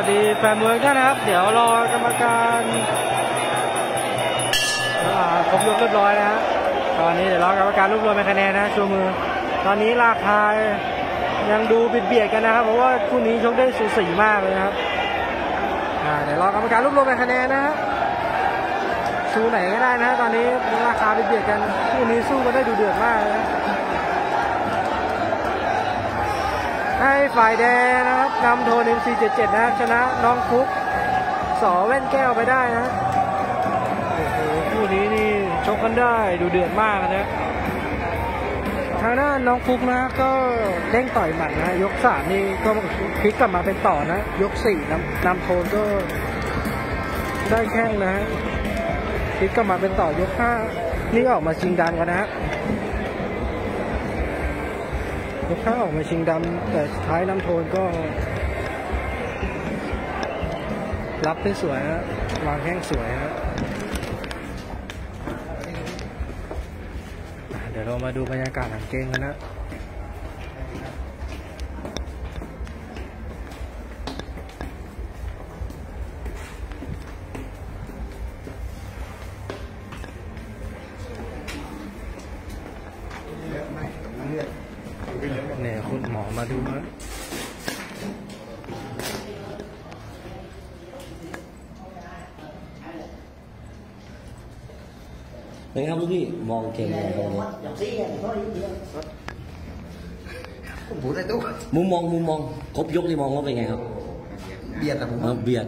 วัสดีแฟนมวยกันนะครับเดี๋ยวรอกรรมการครบยกเรียบร้อยนะฮะตอนนี้เดี๋ยวรอกรรมการรวบรวมเป็นคะแนนนะชูมือตอนนี้ราคายังดูเบียดกันนะครับเพราะว่าคู่นี้ชกได้สูสีมากเลยนะครับเดี๋ยวรอกรรมการรวบรวมเป็นคะแนนนะฮะชูไหนก็ได้นะตอนนี้ราคาเบียดกันคู่นี้สู้กันได้ดูเดือดมากนะให้ฝ่ายแดงนะครับนำโทน MC77 นะชนะน้องฟุกสอแว่นแก้วไปได้นะโอ้โหคู่นี้นี่ชกกันได้ดูเดือดมากนะทางด้านน้องฟุกนะก็เด้งต่อยหมัดนะยก3นี่ก็พลิกกลับมาเป็นต่อนะยก4นำโทนก็ได้แข้งนะฮะพลิกกลับมาเป็นต่อยก5นี่ออกมาชิงดันกันนะฮะยก5ออกมาชิงดำแต่สุดท้ายน้ำโทนก็รับได้สวยนะวางแข้งสวยนะเดี๋ยวเรามาดูบรรยากาศหลังเกมกันนะเนี่ยคุณหมอมาดูนะเป็นครับลูกพี่มองเกมยังไงครับมุมมองครบยกนี่มองว่าเป็นไงครับเบียดครับผมเบียด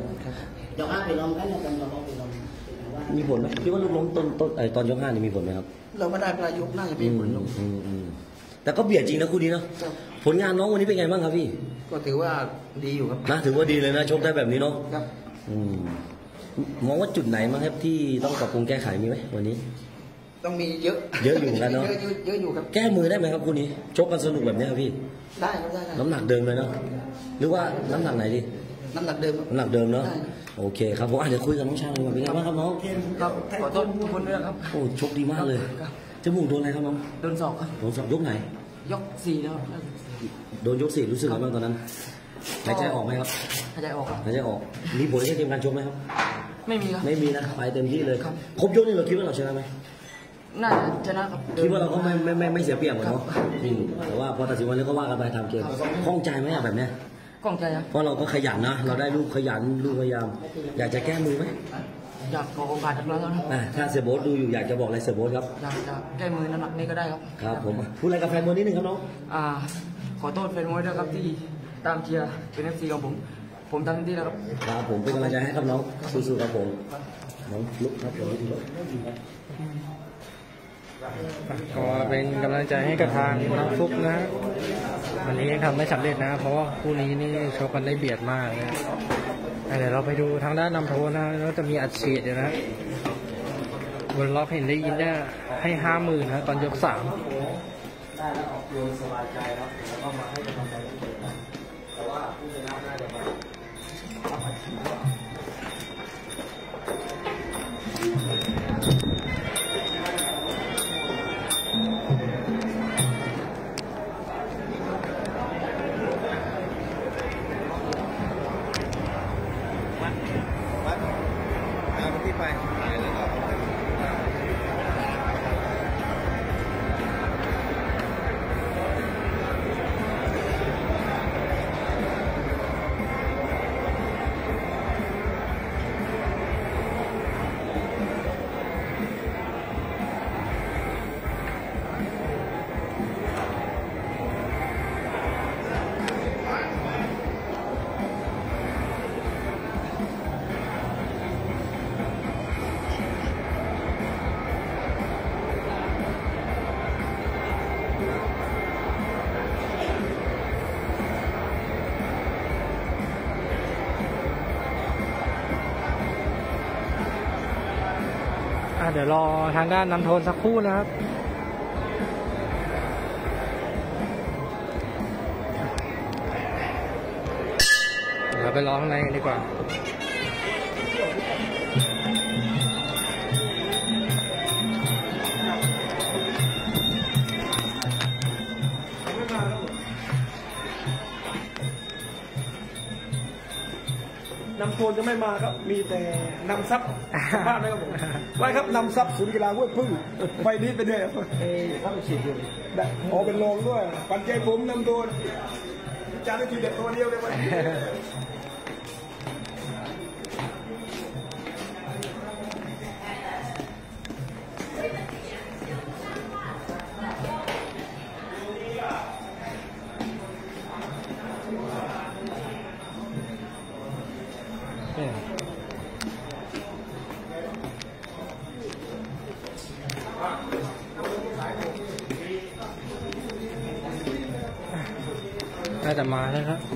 มีผลไหมคิดว่าลูกล้มต้นตอนยก5นี่มีผลไหมครับเราไม่ได้ปลายยกน่าจะมีผลลงแต่ก็เบียดจริงนะคู่นี้เนาะผลงานน้องวันนี้เป็นไงบ้างครับพี่ก็ถือว่าดีอยู่ครับนะถือว่าดีเลยนะชกได้แบบนี้เนาะครับมองว่าจุดไหนมั้งครับที่ต้องปรับปรุงแก้ไขมีไหมวันนี้ต้องมีเยอะอยู่กันเนาะเยอะอยู่ครับแก้มือได้ไหมครับคู่นี้ชกกันสนุกแบบนี้ครับพี่ได้ครับได้น้ำหนักเดิมเลยเนาะหรือว่าน้ำหนักไหนดีน้ำหนักเดิมเนาะโอเคครับผมเดี๋ยวคุยกับน้องชายเลยเป็นไงบ้างครับน้องครับขอโทษทุกคนด้วยครับโอ้ชกดีมากเลยจมูกโดนอะไรครับน้องโดนศอกครับโดนศอกยกไหนยก4แล้วโดนยก4รู้สึกอะไรบ้างตอนนั้นหายใจออกไหมครับหายใจออกมีผลในเกมการชกไหมครับไม่มีครับไม่มีนะไปเต็มที่เลยครบยกนี่เราคิดว่าเราชนะไหมน่าจะชนะครับคิดว่าเราก็ไม่เสียเปรียบเหมือนเนาะแต่ว่าพอตัดสินวันแล้วก็ว่ากันไปทำเกมคล่องใจไหมแบบเนี้ยคล่องใจครับเพราะเราก็ขยันนะเราได้ลูกขยันลูกพยายามอยากจะแก้มือไหมอยากขอโอกาสจากเราแล้วถ้าเสียโบ๊ทดูอยู่อยากจะบอกอะไรเสียโบ๊ทครับอยากจะแก้มือน้ำหนักนี้ก็ได้ครับครับผมพูดอะไรกับแฟนมวยนิดนึงครับน้องขอโทษแฟนมวยด้วยครับที่ตามเชียร์เป็น FC ของผมทำเต็มที่แล้วครับครับผมเป็นกำลังใจให้ครับน้องสู้ๆครับผมน้องลุกครับเดี๋ยวลุกก็เป็นกำลังใจให้กับทางน้องฟุกนะวันนี้ยังทำไม่สำเร็จนะเพราะว่าคู่นี้นี่ชกกันได้เบียดมากนะเดี๋ยวเราไปดูทางด้านนำโทนะแล้วจะมีอัดฉีดอยู่นะบนล็อกเห็นได้ยินได้ให้50,000นะตอนยก3ได้แล้วออกโยนสบายใจครับแล้วก็มาให้กำลังใจแต่ว่าผู้ชนะน่าจะมาเดี๋ยวรอทางด้านนำโทนสักครู่นะครับเดี๋ยวไปรอข้างในกันดีกว่านำโทนจะไม่มาครับมีแต่นำซับบ้านนะครับผมไว้ครับนำซับศูนย์กีฬาห้วยพึ่งไปนี้ไปด้วยเข้าไปฉีดอยู่ได้ขอเป็นรองด้วยปัจจัยผมนำโทนจานได้ทีเด็ดตัวเดียวเลยวันนี้น่าจะมาแล้วครับ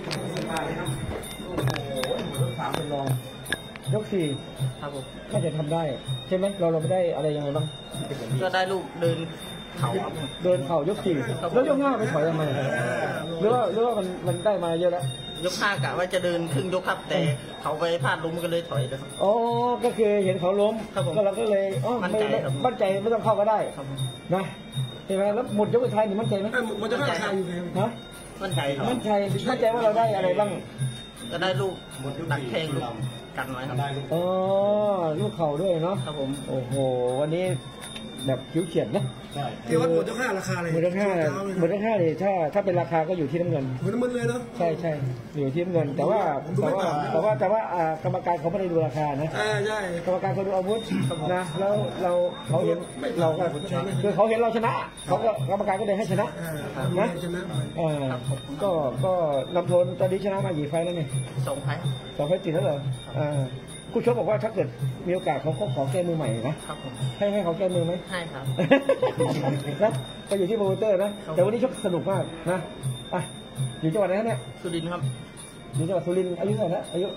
เป็นรองยกสี่ครับผมน่าจะทำได้ใช่ไหมเราไม่ได้อะไรยังไงบ้างก็ได้ลูกเดินเข่าครับเดินเข่ายกสี่แล้วยกห้าไปถอยทำไมหรือว่ามันได้มาเยอะแล้วยก 5กะว่าจะเดินครึ่งยกครับแต่เขาไปพลาดล้มก็เลยถอยเลยครับอ๋อก็คือเห็นเขาล้มครับผมก็เราก็เลยอ๋อมั่นใจครับมั่นใจไม่ต้องเข้าก็ได้ครับผมนะใช่ไหมแล้วหมดยกสุดท้ายนี่มั่นใจไหมมันจะมั่นใจอยู่ฮะมั่นใจครับมั่นใจว่าเราได้อะไรบ้างก็ได้ลูกตักแข้งลูกกันไว้ครับอ๋อลูกเข่าด้วยเนาะครับผมโอ้โหวันนี้แบบคิ้วเฉียดนะเกี่ยวกับหมดยกห้าราคาเลยหมดยกห้าเลยถ้าเป็นราคาก็อยู่ที่น้ำเงินเหมือนมันเลยเนาะใช่อยู่ที่น้ำเงินแต่ว่ากรรมการเขาไม่ได้ดูราคานะใช่กรรมการเขาดูอาวุธนะแล้วเขาเห็นเราก็คือเขาเห็นเราชนะเขาก็กรรมการก็เลยให้ชนะนะชนะก็นำโทนตอนนี้ชนะมากี่ไฟล์แล้วเนี่ย 2 ไฟล์ 2 ไฟล์ติดแล้วเหรอคู่ชกบอกว่าถ้าเกิดมีโอกาสเขาขอแก้มือใหม่นะครับผมให้เขาแก้มือไหมให้ครับนะก็อยู่ที่โปรโมเตอร์นะแต่วันนี้ชกสนุกมากนะอ่ะอยู่จังหวัดไหนเนี่ยสุรินทร์ครับอยู่จังหวัดสุรินทร์อายุเท่าไหร่นะอายุ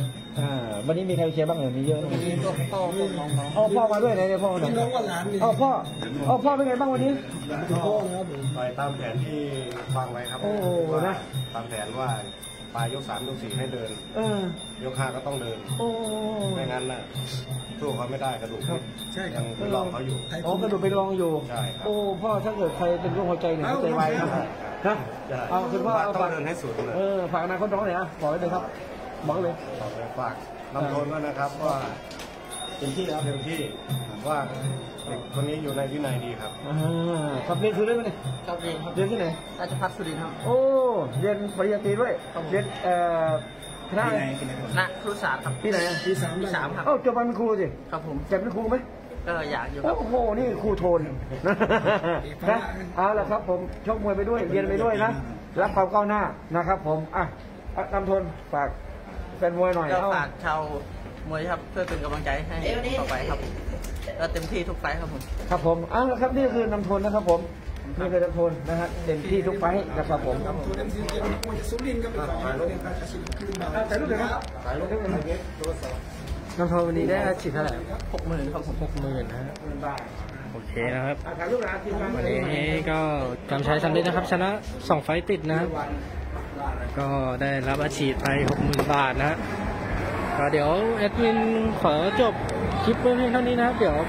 21 วันนี้มีใครเชียร์บ้างเหรอมีเยอะมีตัวพ่อพวกน้องเอาพ่อมาด้วยไหนเนี่ยพ่อมาไหนน้องกับหลานนี่เอาพ่อเป็นไงบ้างวันนี้พ่อนะครับผมไปตามแผนที่วางไว้ครับโอ้โหนะตามแผนว่าปลายยก3ยก4ให้เดิน ยก5ก็ต้องเดินโอ้ไม่งั้นน่ะสู้เขาไม่ได้กระดูกใช่คยัรับงเป็นรองเขาอยู่กระดูกเป็นรองอยู่ใช่ครับโอ้พ่อถ้าเกิดใครเป็นโรคหัวใจเนี่ยหัวใจวายนะนะใช่เอาคุณพ่อเอาต้องฝากเดินให้สุดเลยฝากอนาคตน้องหน่อยนะบอกไว้เลยครับบอกเลยฝากนำโทนด้วยนะครับว่าเต็มที่ครับเต็มที่ว่าเด็กคนนี้อยู่ในวินัยดีครับครับเรียนคือเรื่องไหมเนี่ยครับเรียนครับเรียนที่ไหนราชภัฏสุรินทร์ครับโอ้เรียนปริญญาตรีด้วยเรียนคณะอะไรณครุศาสตร์ครับที่ไหนที่สามที่ 3ครับเอ้าจบมาเป็นครูสิครับผมจะเป็นครูไหมก็อยากอยู่ครับโอ้โห นี่ครูโทน นะเอาละครับผมชกมวยไปด้วย เรียนไปด้วยนะ รับความก้าวหน้านะครับผม นำโทนฝากแฟนมวยหน่อยก็เอ้าฝากชาวมวยครับเพื่อเป็นกำลังใจให้ต่อไปครับก็เต็มที่ทุกไฟท์ครับผมครับผมเอาละครับนี่คือนำโทนนะครับผม นี่คือนำโทนนะฮะเต็มที่ทุกไฟท์นะครับผมตัวเอ็มซีเจ็ดมวยสุรินทร์ก็เป็นของเรียนการอาชีพคืนบาทถ่ายรูปเลยครับถ่ายรูปเลยนำโทนวันนี้ได้ฉีดเท่าไหร่ 60,000ครับผม 60,000นะฮะโอเคนะครับถ่ายรูปนะทีมงานวันนี้ก็กำชัยสำเร็จนะครับ ชนะ 2 ไฟต์ติดนะครับ ก็ได้รับอาชีพไป 60,000 บาทนะฮะก็เดี๋ยวแอดมินขอจบคลิปเพียงเท่านี้นะครับ เดี๋ยว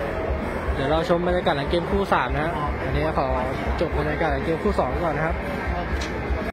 เราชมบรรยากาศหลังเกมคู่ 3 นะฮะอันนี้ขอจบบรรยากาศหลังเกมคู่ 2 ก่อนนะครับ